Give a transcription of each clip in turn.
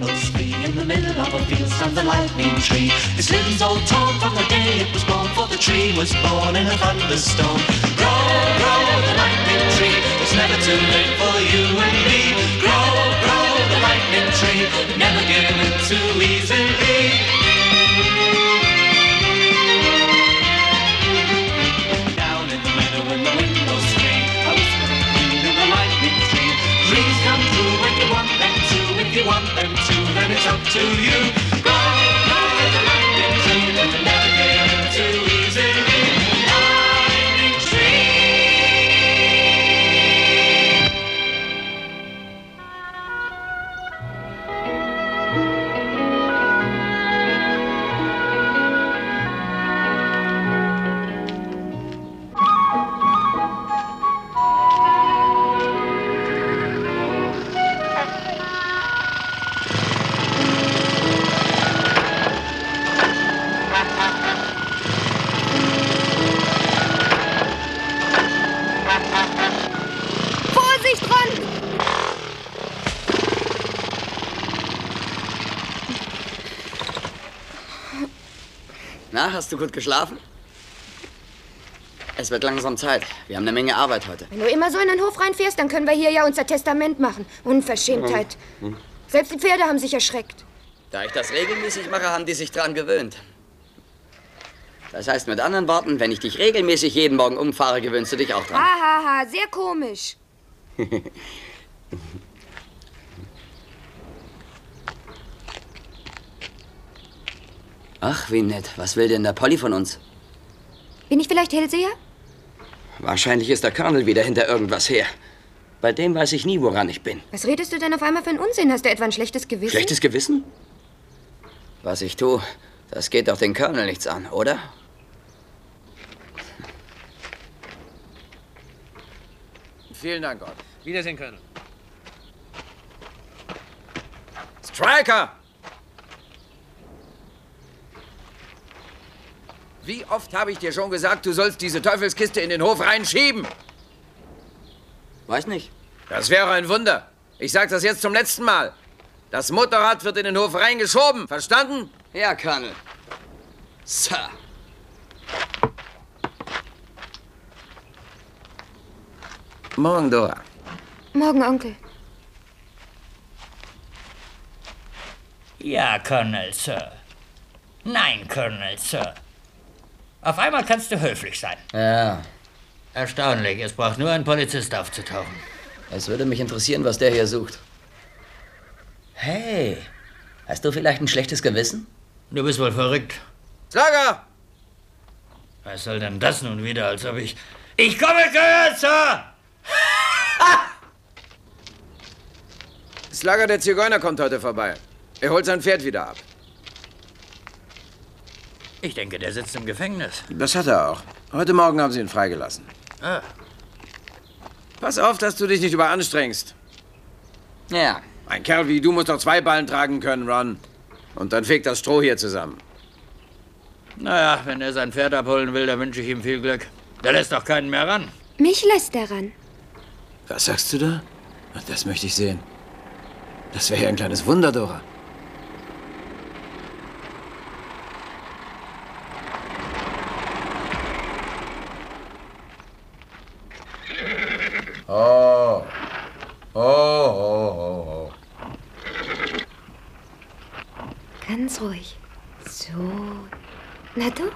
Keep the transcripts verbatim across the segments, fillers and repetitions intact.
rose tree in the middle of a field stands the lightning tree. Its limbs all torn from the day it was born, for the tree was born in a thunderstorm. Grow, grow the lightning tree, it's never too late for you and me. Grow, grow the lightning tree, never give in too easily. Down in the meadow when the wind blows free, I whisper a wind in the lightning tree. Dreams come true when you want them to. If you want them to, then it's up to you. Grow, grow the lightning tree, never give in too easily. Lightning tree. Na, hast du gut geschlafen? Es wird langsam Zeit. Wir haben eine Menge Arbeit heute. Wenn du immer so in den Hof reinfährst, dann können wir hier ja unser Testament machen. Unverschämtheit. Hm. Selbst die Pferde haben sich erschreckt. Da ich das regelmäßig mache, haben die sich dran gewöhnt. Das heißt mit anderen Worten, wenn ich dich regelmäßig jeden Morgen umfahre, gewöhnst du dich auch dran. Hahaha, sehr komisch. Ach, wie nett. Was will denn der Polly von uns? Bin ich vielleicht Hellseher? Wahrscheinlich ist der Colonel wieder hinter irgendwas her. Bei dem weiß ich nie, woran ich bin. Was redest du denn auf einmal für einen Unsinn? Hast du etwa ein schlechtes Gewissen? Schlechtes Gewissen? Was ich tue, das geht doch den Colonel nichts an, oder? Vielen Dank, Gott. Wiedersehen, Colonel. Striker! Wie oft habe ich dir schon gesagt, du sollst diese Teufelskiste in den Hof reinschieben? Weiß nicht. Das wäre ein Wunder. Ich sage das jetzt zum letzten Mal. Das Motorrad wird in den Hof reingeschoben. Verstanden? Ja, Colonel. Sir. Morgen, Dora. Morgen, Onkel. Ja, Colonel, Sir. Nein, Colonel, Sir. Auf einmal kannst du höflich sein. Ja. Erstaunlich, es braucht nur ein Polizist aufzutauchen. Es würde mich interessieren, was der hier sucht. Hey, hast du vielleicht ein schlechtes Gewissen? Du bist wohl verrückt. Slugger! Was soll denn das nun wieder, als ob ich... Ich komme gehört, Sir! Slugger, der Zigeuner, kommt heute vorbei. Er holt sein Pferd wieder ab. Ich denke, der sitzt im Gefängnis. Das hat er auch. Heute Morgen haben sie ihn freigelassen. Ah. Pass auf, dass du dich nicht überanstrengst. Ja. Ein Kerl wie du muss doch zwei Ballen tragen können, Ron. Und dann fegt das Stroh hier zusammen. Naja, wenn er sein Pferd abholen will, dann wünsche ich ihm viel Glück. Der lässt doch keinen mehr ran. Mich lässt er ran. Was sagst du da? Das möchte ich sehen. Das wäre ja ein kleines Wunder, Dora. Oh. Oh, oh, oh, oh. Ganz ruhig. So. Na du?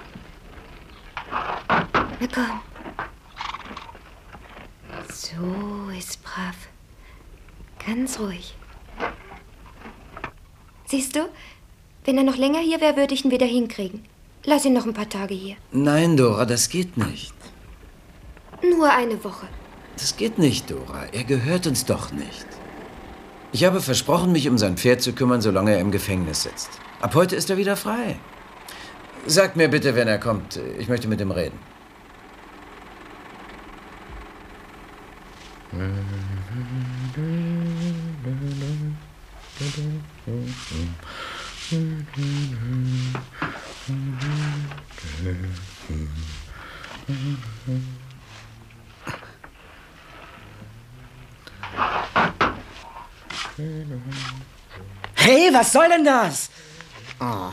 Na komm. So ist brav. Ganz ruhig. Siehst du, wenn er noch länger hier wäre, würde ich ihn wieder hinkriegen. Lass ihn noch ein paar Tage hier. Nein, Dora, das geht nicht. Nur eine Woche. Das geht nicht, Dora. Er gehört uns doch nicht. Ich habe versprochen, mich um sein Pferd zu kümmern, solange er im Gefängnis sitzt. Ab heute ist er wieder frei. Sagt mir bitte, wenn er kommt. Ich möchte mit ihm reden. Hey, was soll denn das? Oh.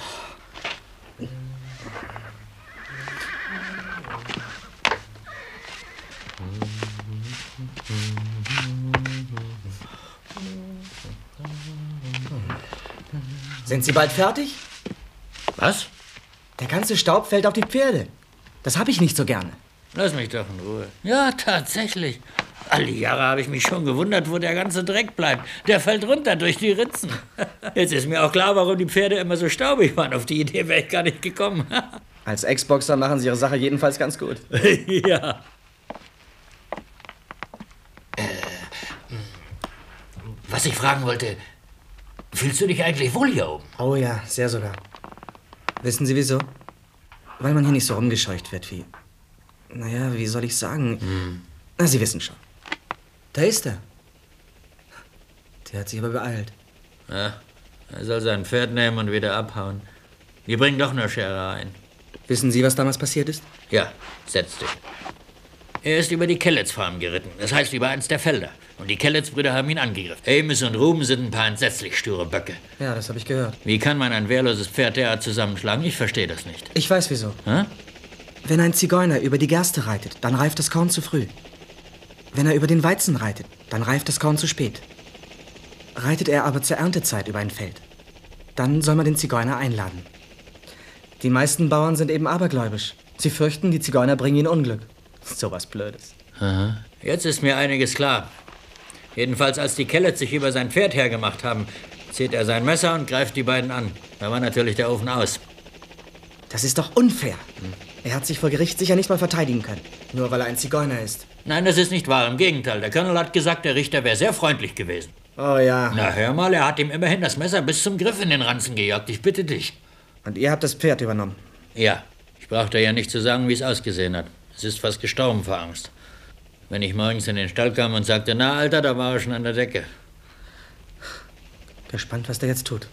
Sind Sie bald fertig? Was? Der ganze Staub fällt auf die Pferde. Das habe ich nicht so gerne. Lass mich doch in Ruhe. Ja, tatsächlich. Alle Jahre habe ich mich schon gewundert, wo der ganze Dreck bleibt. Der fällt runter durch die Ritzen. Jetzt ist mir auch klar, warum die Pferde immer so staubig waren. Auf die Idee wäre ich gar nicht gekommen. Als Ex-Boxer machen Sie Ihre Sache jedenfalls ganz gut. Ja. Äh, was ich fragen wollte, fühlst du dich eigentlich wohl hier oben? Oh ja, sehr sogar. Wissen Sie wieso? Weil man hier nicht so rumgescheucht wird wie... Naja, wie soll ich sagen? Hm. Na, Sie wissen schon. Da ist er. Der hat sich aber beeilt. Ja, er soll sein Pferd nehmen und wieder abhauen. Die bringen doch nur Schere ein. Wissen Sie, was damals passiert ist? Ja, setz dich. Er ist über die Kellets-Farm geritten, das heißt über eins der Felder. Und die Kellets-Brüder haben ihn angegriffen. Amos und Ruben sind ein paar entsetzlich sture Böcke. Ja, das habe ich gehört. Wie kann man ein wehrloses Pferd derart zusammenschlagen? Ich verstehe das nicht. Ich weiß wieso. Hä? Wenn ein Zigeuner über die Gerste reitet, dann reift das Korn zu früh. Wenn er über den Weizen reitet, dann reift das Korn zu spät. Reitet er aber zur Erntezeit über ein Feld, dann soll man den Zigeuner einladen. Die meisten Bauern sind eben abergläubisch. Sie fürchten, die Zigeuner bringen ihnen Unglück. So was Blödes. Aha. Jetzt ist mir einiges klar. Jedenfalls, als die Kellets sich über sein Pferd hergemacht haben, zieht er sein Messer und greift die beiden an. Da war natürlich der Ofen aus. Das ist doch unfair. Hm. Er hat sich vor Gericht sicher nicht mal verteidigen können, nur weil er ein Zigeuner ist. Nein, das ist nicht wahr. Im Gegenteil. Der Colonel hat gesagt, der Richter wäre sehr freundlich gewesen. Oh ja. Na, hör mal, er hat ihm immerhin das Messer bis zum Griff in den Ranzen gejagt. Ich bitte dich. Und ihr habt das Pferd übernommen? Ja. Ich brauchte ja nicht zu sagen, wie es ausgesehen hat. Es ist fast gestorben vor Angst. Wenn ich morgens in den Stall kam und sagte, na, Alter, da war er schon an der Decke. Gespannt, was der jetzt tut.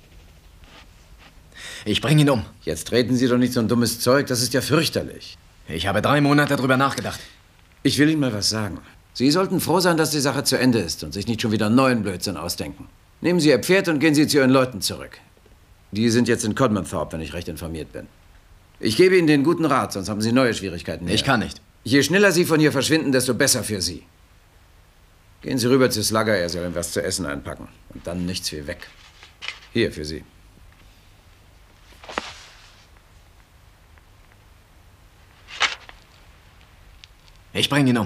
Ich bringe ihn um. Jetzt treten Sie doch nicht so ein dummes Zeug, das ist ja fürchterlich. Ich habe drei Monate darüber nachgedacht. Ich will Ihnen mal was sagen. Sie sollten froh sein, dass die Sache zu Ende ist und sich nicht schon wieder einen neuen Blödsinn ausdenken. Nehmen Sie Ihr Pferd und gehen Sie zu Ihren Leuten zurück. Die sind jetzt in Codmanthorpe, wenn ich recht informiert bin. Ich gebe Ihnen den guten Rat, sonst haben Sie neue Schwierigkeiten mehr. Ich kann nicht. Je schneller Sie von hier verschwinden, desto besser für Sie. Gehen Sie rüber zu Slugger, er soll Ihnen was zu essen einpacken. Und dann nichts wie weg. Hier, für Sie. Ich bringe ihn um.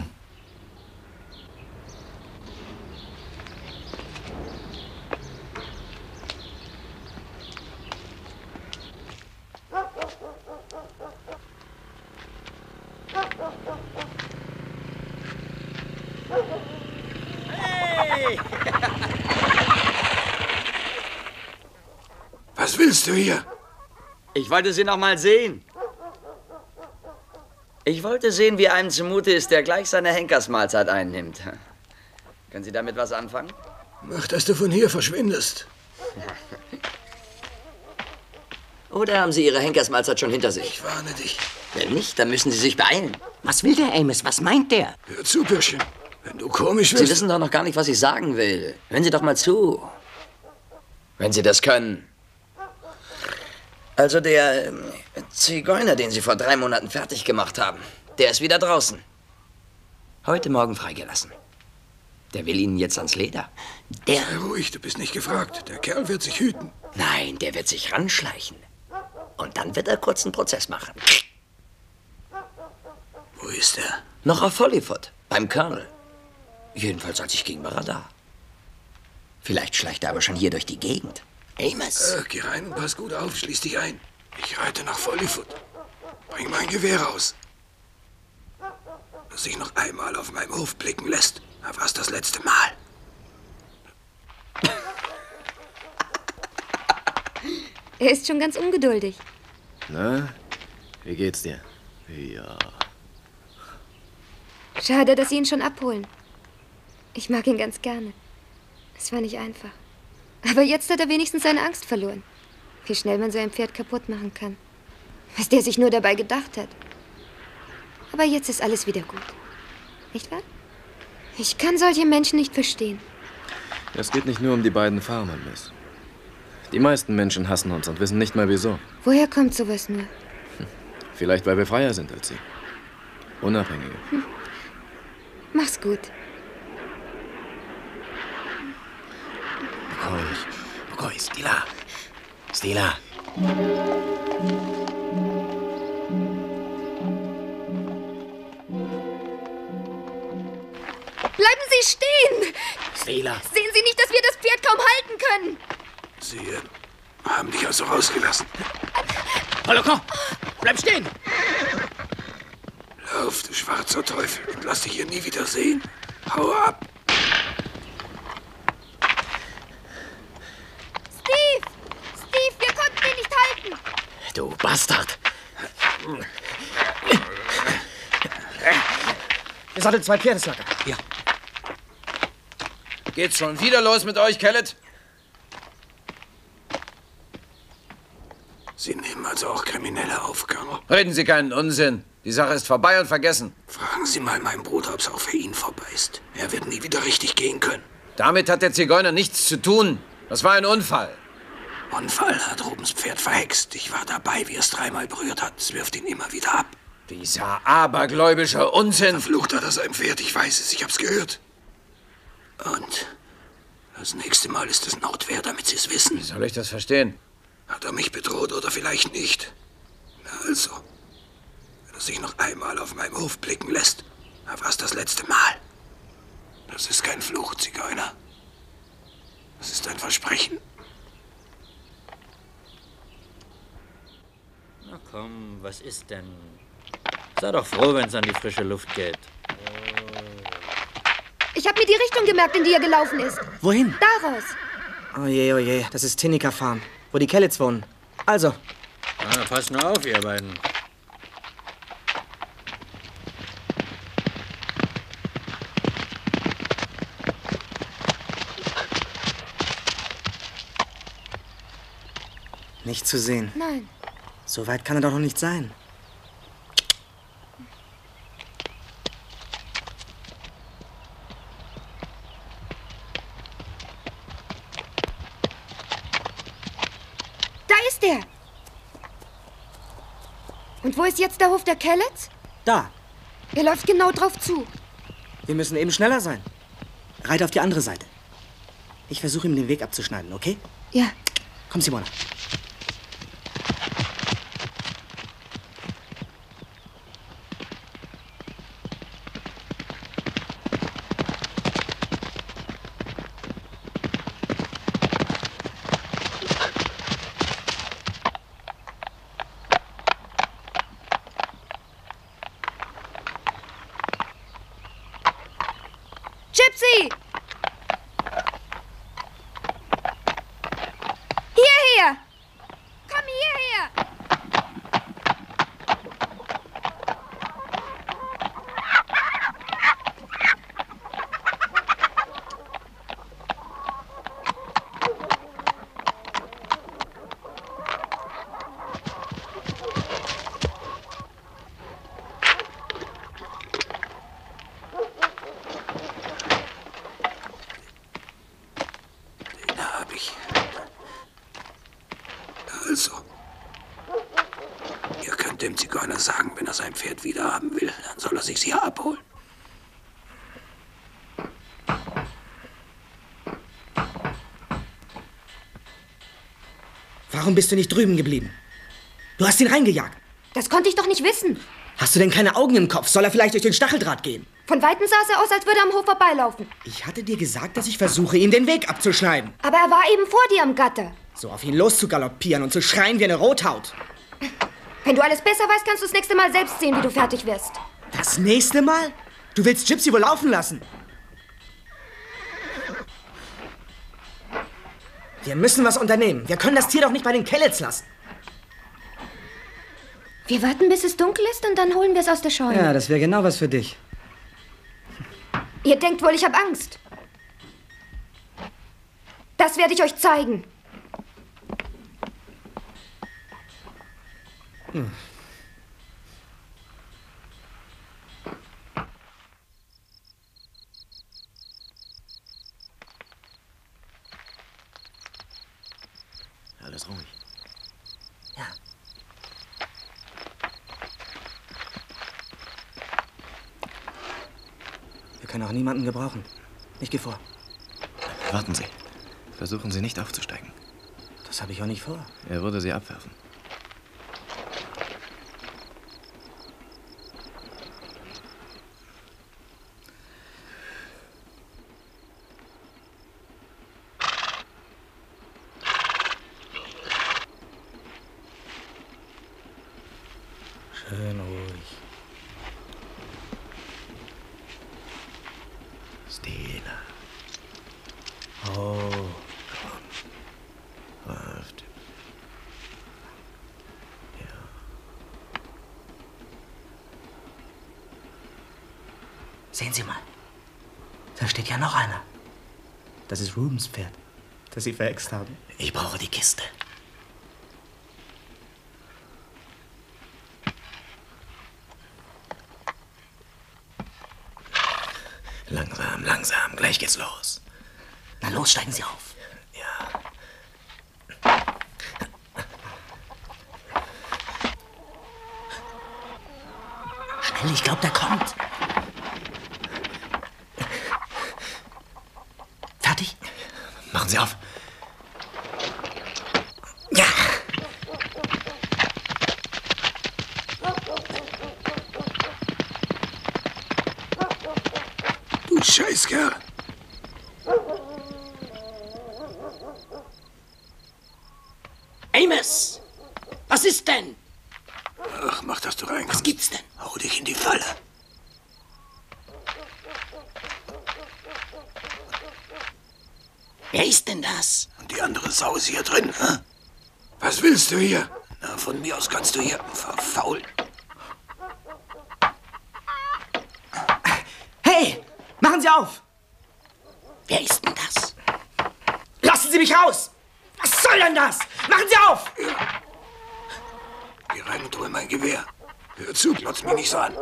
Hey! Was willst du hier? Ich wollte Sie noch mal sehen. Ich wollte sehen, wie einem zumute ist, der gleich seine Henkersmahlzeit einnimmt. Können Sie damit was anfangen? Mach, dass du von hier verschwindest. Oder haben Sie Ihre Henkersmahlzeit schon hinter sich? Ich warne dich. Wenn nicht, dann müssen Sie sich beeilen. Was will der Amos? Was meint der? Hör zu, Bürschchen. Wenn du komisch wirst... Sie wissen doch noch gar nicht, was ich sagen will. Hören Sie doch mal zu. Wenn Sie das können. Also der ähm, Zigeuner, den Sie vor drei Monaten fertig gemacht haben, der ist wieder draußen. Heute Morgen freigelassen. Der will Ihnen jetzt ans Leder. Der... Sei ruhig, du bist nicht gefragt. Der Kerl wird sich hüten. Nein, der wird sich ranschleichen. Und dann wird er kurz einen Prozess machen. Wo ist er? Noch auf Hollyfoot, beim Colonel. Jedenfalls, als ich ging, war er da. Vielleicht schleicht er aber schon hier durch die Gegend. Amos. Äh, geh rein und pass gut auf, schließ dich ein. Ich reite nach Follyfoot. Bring mein Gewehr raus. Dass sich noch einmal auf meinem Hof blicken lässt, da war's das letzte Mal. Er ist schon ganz ungeduldig. Na, wie geht's dir? Ja. Schade, dass Sie ihn schon abholen. Ich mag ihn ganz gerne. Es war nicht einfach. Aber jetzt hat er wenigstens seine Angst verloren. Wie schnell man so ein Pferd kaputt machen kann. Was der sich nur dabei gedacht hat. Aber jetzt ist alles wieder gut. Nicht wahr? Ich kann solche Menschen nicht verstehen. Es geht nicht nur um die beiden Farmer, Miss. Die meisten Menschen hassen uns und wissen nicht mal wieso. Woher kommt sowas nur? Vielleicht, weil wir freier sind als sie. Unabhängiger. Hm. Mach's gut. Ruhig. Ruhig, Stila. Stila. Bleiben Sie stehen! Stila. Sehen Sie nicht, dass wir das Pferd kaum halten können? Sie äh, haben dich also rausgelassen. Holoko, bleib stehen! Lauf, du schwarzer Teufel, und lass dich hier nie wieder sehen. Hau ab! Steve! Steve, wir konnten ihn nicht halten! Du Bastard! Ihr solltet zwei Pferdeslacker. Ja. Geht's schon wieder los mit euch, Kellet? Sie nehmen also auch kriminelle Aufgabe. Reden Sie keinen Unsinn. Die Sache ist vorbei und vergessen. Fragen Sie mal meinen Bruder, ob es auch für ihn vorbei ist. Er wird nie wieder richtig gehen können. Damit hat der Zigeuner nichts zu tun. Das war ein Unfall. Unfall hat Rubens Pferd verhext. Ich war dabei, wie es dreimal berührt hat. Es wirft ihn immer wieder ab. Dieser abergläubische Unsinn. Verflucht hat er sein Pferd, ich weiß es, ich hab's gehört. Und das nächste Mal ist es Notwehr, damit Sie es wissen. Wie soll ich das verstehen? Hat er mich bedroht oder vielleicht nicht? Na also, wenn er sich noch einmal auf meinem Hof blicken lässt, dann war's das letzte Mal. Das ist kein Fluch, Zigeuner. Das ist ein Versprechen. Na komm, was ist denn? Sei doch froh, wenn es an die frische Luft geht. Ich habe mir die Richtung gemerkt, in die er gelaufen ist. Wohin? Daraus. Oh je, oh je, das ist Tinnika Farm, wo die Kellets wohnen. Also. Na, passt nur auf, ihr beiden. Nicht zu sehen. Nein. So weit kann er doch noch nicht sein. Da ist er. Und wo ist jetzt der Hof der Kellets? Da. Er läuft genau drauf zu. Wir müssen eben schneller sein. Reite auf die andere Seite. Ich versuche ihm den Weg abzuschneiden, okay? Ja. Komm, Simona. Gypsy! Hierher! Komm hierher! Also, ihr könnt dem Zigeuner sagen, wenn er sein Pferd wieder haben will, dann soll er sich's hier abholen. Warum bist du nicht drüben geblieben? Du hast ihn reingejagt. Das konnte ich doch nicht wissen. Hast du denn keine Augen im Kopf? Soll er vielleicht durch den Stacheldraht gehen? Von Weitem sah es aus, als würde er am Hof vorbeilaufen. Ich hatte dir gesagt, dass ich versuche, ihm den Weg abzuschneiden. Aber er war eben vor dir am Gatter. So auf ihn loszugaloppieren und zu schreien wie eine Rothaut. Wenn du alles besser weißt, kannst du das nächste Mal selbst sehen, wie du fertig wirst. Das nächste Mal? Du willst Gypsy wohl laufen lassen? Wir müssen was unternehmen. Wir können das Tier doch nicht bei den Kellets lassen. Wir warten, bis es dunkel ist und dann holen wir es aus der Scheune. Ja, das wäre genau was für dich. Ihr denkt wohl, ich habe Angst. Das werde ich euch zeigen. Hm. Alles ruhig. Ja. Wir können auch niemanden gebrauchen. Ich gehe vor. Warten Sie. Versuchen Sie nicht aufzusteigen. Das habe ich auch nicht vor. Er würde Sie abwerfen. Schön ruhig. Stille. Oh. Läuft. Ja. Sehen Sie mal. Da steht ja noch einer. Das ist Rubens Pferd, das Sie verhext haben. Ich brauche die Kiste. Langsam, langsam. Gleich geht's los. Na los, steigen Sie auf. Ja. Schnell, ich glaube, der kommt. Fertig? Machen Sie auf. Ja. Du Scheißkerl. Amos! Was ist denn? Ach, mach, dass du reinkommst. Was gibt's denn? Hau dich in die Falle. Wer ist denn das? Und die andere Sau ist hier drin, hä? Was willst du hier? Na, von mir aus kannst du hier verfaulen. Hey, machen Sie auf! Wer ist denn das? Lassen Sie mich raus! Was soll denn das? Machen Sie auf! Ja. Geh rein und hol mein Gewehr. Hör zu, glotz mich nicht so an.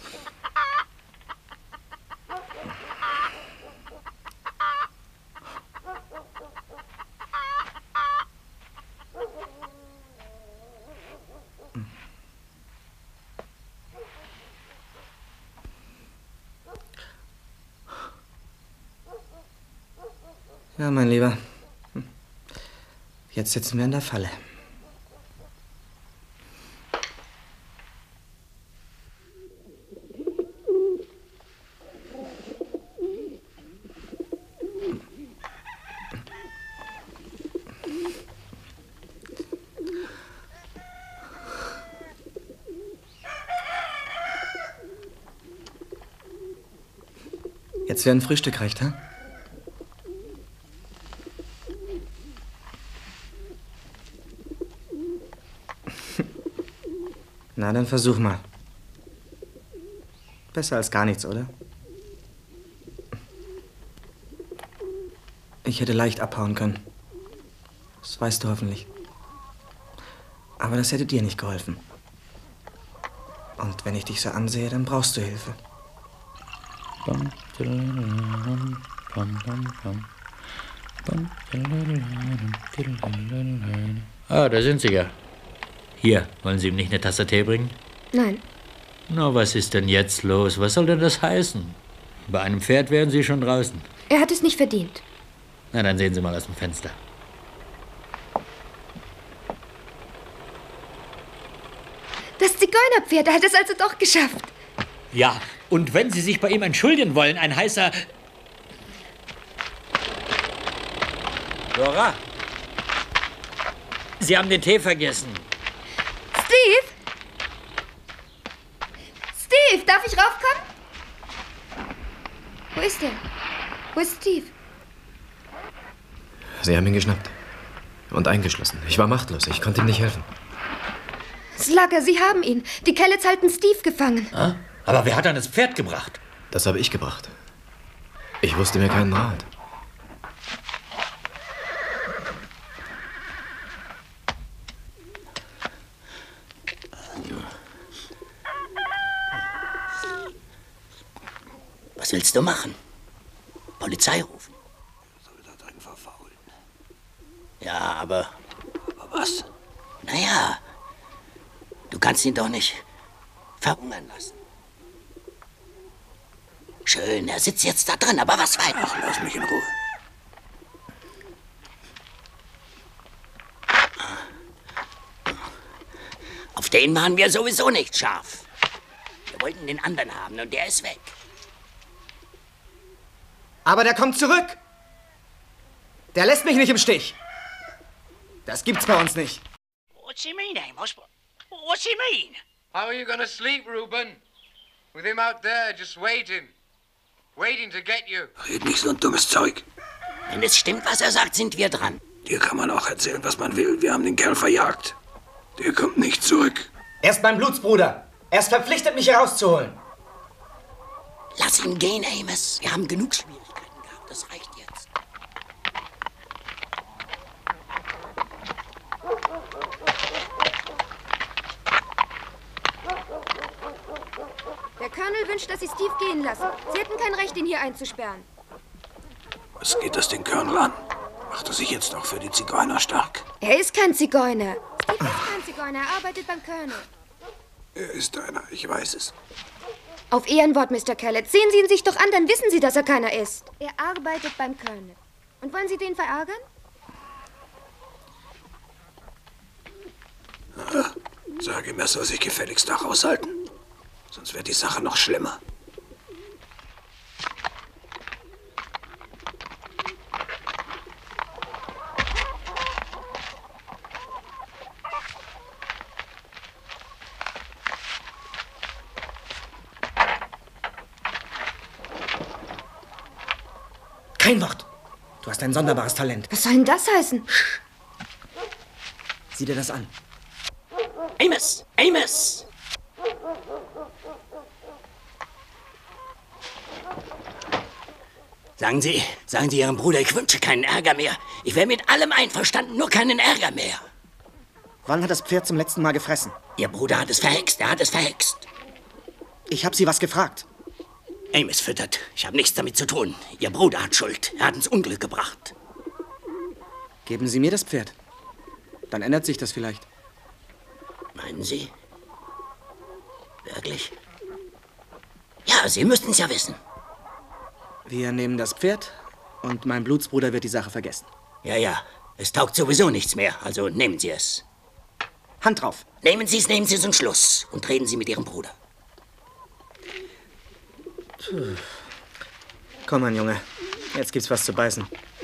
Ja, mein Lieber. Jetzt sitzen wir in der Falle. Jetzt wer ein Frühstück reicht, ha? Na, dann versuch mal. Besser als gar nichts, oder? Ich hätte leicht abhauen können. Das weißt du hoffentlich. Aber das hätte dir nicht geholfen. Und wenn ich dich so ansehe, dann brauchst du Hilfe. Ah, da sind Sie ja. Hier, wollen Sie ihm nicht eine Tasse Tee bringen? Nein. Na, was ist denn jetzt los? Was soll denn das heißen? Bei einem Pferd wären Sie schon draußen. Er hat es nicht verdient. Na, dann sehen Sie mal aus dem Fenster. Das Zigeunerpferd, er hat es also doch geschafft. Ja, und wenn Sie sich bei ihm entschuldigen wollen, ein heißer... Dora? Sie haben den Tee vergessen. Steve? Steve, darf ich raufkommen? Wo ist er? Wo ist Steve? Sie haben ihn geschnappt. Und eingeschlossen. Ich war machtlos. Ich konnte ihm nicht helfen. Slugger, Sie haben ihn. Die Kellets halten Steve gefangen. Ah? Aber wer hat dann das Pferd gebracht? Das habe ich gebracht. Ich wusste mir keinen Rat. Was willst du machen? Polizei rufen? Soll da drin verfaulen. Ja, aber was? Naja, du kannst ihn doch nicht verhungern lassen. Schön, er sitzt jetzt da drin, aber was weiter? Ach, lass mich in Ruhe. Auf den waren wir sowieso nicht scharf. Wir wollten den anderen haben und der ist weg. Aber der kommt zurück. Der lässt mich nicht im Stich. Das gibt's bei uns nicht. What's he mean, Amos? What's he mean? How are you gonna sleep, Reuben? With him out there just waiting. Waiting to get you. Red nicht so ein dummes Zeug. Wenn es stimmt, was er sagt, sind wir dran. Dir kann man auch erzählen, was man will. Wir haben den Kerl verjagt. Der kommt nicht zurück. Er ist mein Blutsbruder. Er ist verpflichtet, mich herauszuholen. Lass ihn gehen, Amos. Wir haben genug Schwierigkeiten gehabt. Das reicht jetzt. Der Colonel wünscht, dass Sie Steve gehen lassen. Sie hätten kein Recht, ihn hier einzusperren. Was geht das den Colonel an? Macht er sich jetzt auch für die Zigeuner stark? Er ist kein Zigeuner. Steve ist kein Zigeuner. Er arbeitet beim Colonel. Er ist einer, ich weiß es. Auf Ehrenwort, Mister Kellett. Sehen Sie ihn sich doch an, dann wissen Sie, dass er keiner ist. Er arbeitet beim Colonel. Und wollen Sie den verärgern? Ah, sag ihm, er soll sich gefälligst da raushalten. Sonst wird die Sache noch schlimmer. Kein Wort. Du hast ein sonderbares Talent. Was soll denn das heißen? Sieh dir das an. Amos! Amos! Sagen Sie, sagen Sie Ihrem Bruder, ich wünsche keinen Ärger mehr. Ich wäre mit allem einverstanden, nur keinen Ärger mehr. Wann hat das Pferd zum letzten Mal gefressen? Ihr Bruder hat es verhext, er hat es verhext. Ich habe Sie was gefragt. Amos füttert. Ich habe nichts damit zu tun. Ihr Bruder hat Schuld. Er hat ins Unglück gebracht. Geben Sie mir das Pferd. Dann ändert sich das vielleicht. Meinen Sie? Wirklich? Ja, Sie müssten es ja wissen. Wir nehmen das Pferd und mein Blutsbruder wird die Sache vergessen. Ja, ja. Es taugt sowieso nichts mehr. Also nehmen Sie es. Hand drauf. Nehmen Sie es, nehmen Sie es und Schluss. Und reden Sie mit Ihrem Bruder. Puh. Komm, mein Junge. Jetzt gibt's was zu beißen.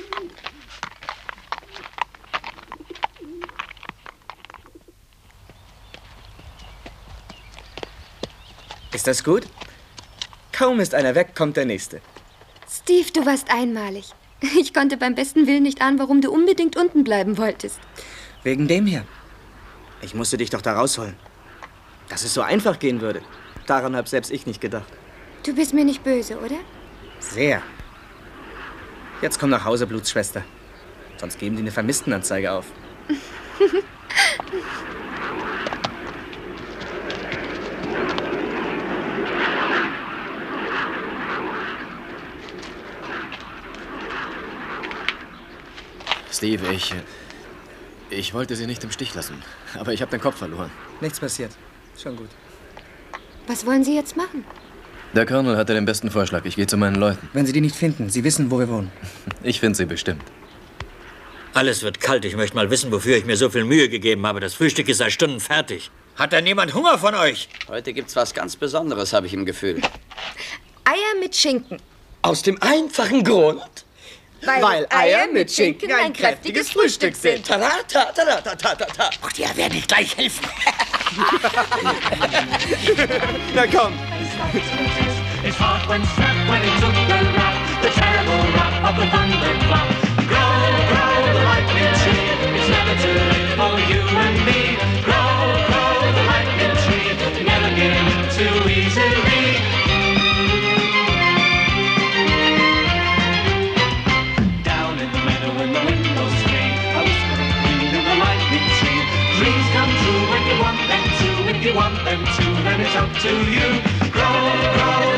Ist das gut? Kaum ist einer weg, kommt der nächste. Steve, du warst einmalig. Ich konnte beim besten Willen nicht ahnen, warum du unbedingt unten bleiben wolltest. Wegen dem hier. Ich musste dich doch da rausholen. Dass es so einfach gehen würde, daran hab selbst ich nicht gedacht. Du bist mir nicht böse, oder? Sehr. Jetzt komm nach Hause, Blutsschwester. Sonst geben die eine Vermisstenanzeige auf. Steve, ich... Ich wollte Sie nicht im Stich lassen, aber ich habe den Kopf verloren. Nichts passiert. Schon gut. Was wollen Sie jetzt machen? Der Colonel hatte den besten Vorschlag. Ich gehe zu meinen Leuten. Wenn Sie die nicht finden, Sie wissen, wo wir wohnen. Ich finde sie bestimmt. Alles wird kalt. Ich möchte mal wissen, wofür ich mir so viel Mühe gegeben habe. Das Frühstück ist seit Stunden fertig. Hat denn niemand Hunger von euch? Heute gibt's was ganz Besonderes, habe ich im Gefühl. Eier mit Schinken. Aus dem einfachen Grund, Weil, Weil Eier mit Schinken ein kräftiges Frühstück sind. tada, tada, tada, tada, tada. Ach, der werde ich gleich helfen. Na komm. His heart went snap when he took the rap, the terrible rap of the thunderclap. Grow, grow, the lightning tree, it's never too late for you and me. Grow, grow, the lightning tree, never give in too easily. Down in the meadow when the wind goes free, a whispering queen in the lightning tree. Dreams come true when you want them to, if you want them to, then it's up to you. Grow, grow.